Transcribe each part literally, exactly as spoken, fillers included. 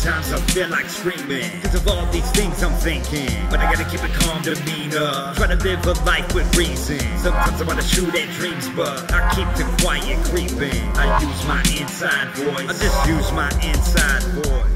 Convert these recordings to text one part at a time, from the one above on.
Sometimes I feel like screaming, cause of all these things I'm thinking. But I gotta keep a calm demeanor, try to live a life with reason. Sometimes I wanna shoot at dreams, but I keep the quiet creeping. I use my inside voice, I just use my inside voice.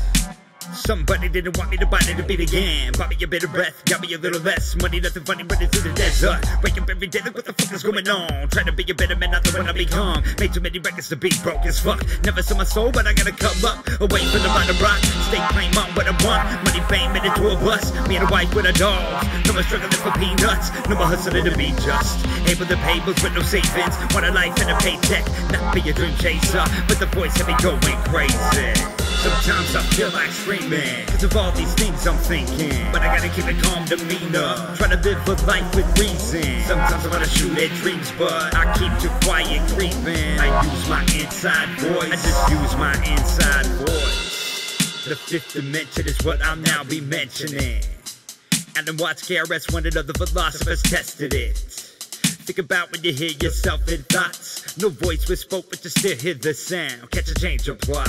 Somebody didn't want me to bite it to beat again. Bought me a bit of breath, got me a little less money, nothing funny running through the desert. Wake up every day, like what the fuck is going on? Trying to be a better man, not the one I become. Made too many records to be broke as fuck. Never saw my soul, but I gotta come up. Away from the bottom rock, stay claim on what I want. Money, fame, made it to a bus. Me and a wife with a dog. No more struggling for peanuts, no more hustling to be just. Able to pay bills with no savings. Want a life and a paycheck, not be a dream chaser. But the voice had me going crazy. Sometimes I feel like screaming, cause of all these things I'm thinking. But I gotta keep a calm demeanor, try to live a life with reason. Sometimes I wanna shoot at dreams, but I keep too quiet creeping. I use my inside voice, I just use my inside voice. The fifth dimension is what I'll now be mentioning. Alan Watts, K R S, one of the philosophers tested it. Think about when you hear yourself in thoughts. No voice was spoke, but you still hear the sound. Catch a change of plot.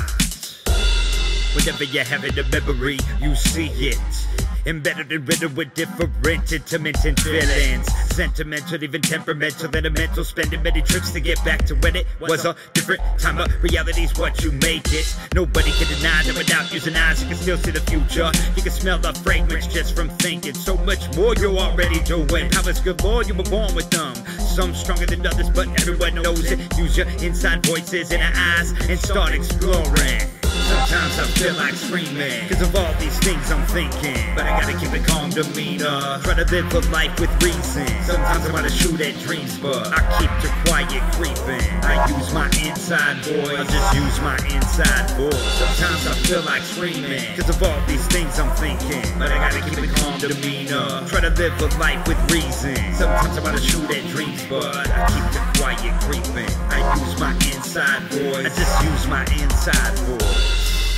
Whenever you have it in memory, you see it. Embedded and riddled with different intermittent feelings. Sentimental, even temperamental, and a mental. Spending many trips to get back to when it was a different time. But reality's what you make it. Nobody can deny that without using eyes, you can still see the future. You can smell the fragrance just from thinking. So much more you're already doing. Powers galore, you were born with them. Some stronger than others, but everyone knows it. Use your inside voices in your eyes and start exploring. Sometimes I feel like screaming, cause of all these things I'm thinking. But I gotta keep a calm demeanor, try to live a life with reason. Sometimes I wanna shoot at dreams, but I keep the quiet creeping. I use my inside voice, I just use my inside voice. Sometimes I feel like screaming, cause of all these things I'm thinking. But I gotta keep a calm demeanor, try to live a life with reason. Sometimes I wanna shoot at dreams, but I keep the quiet creeping. I use my inside voice, I just use my inside voice.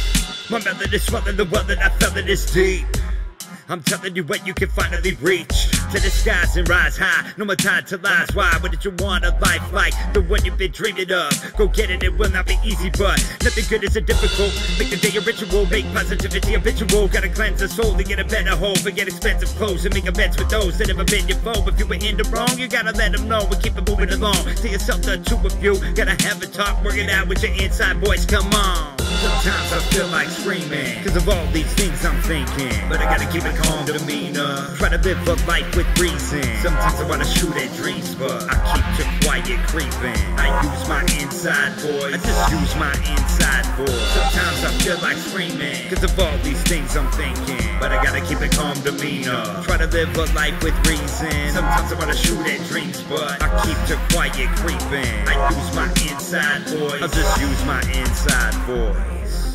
My melody is swelling the well and I felt it is deep. I'm telling you when you can finally reach to the skies and rise high. No more time to lies. Why wouldn't you want a life like the one you've been dreaming of? Go get it, it will not be easy, but nothing good is a difficult. Make the day a ritual, make positivity habitual. Gotta cleanse the soul to get a better home. Forget expensive clothes and make amends with those that never been your foe. If you were in the wrong, you gotta let them know and keep it moving along. To yourself, the two of you gotta have a talk, work it out with your inside voice. Come on. Sometimes I feel like screaming, cause of all these things I'm thinking. But I gotta keep a calm demeanor, try to live a life with reason. Sometimes I wanna shoot at dreams, but I keep too quiet creeping. I use my inside voice, I just use my inside voice. Sometimes I feel like screaming, cause of all these things I'm thinking. But I gotta keep a calm demeanor, try to live a life with reason. Sometimes I wanna shoot at dreams, but I keep too quiet creeping. I use my inside voice, I just use my inside voice.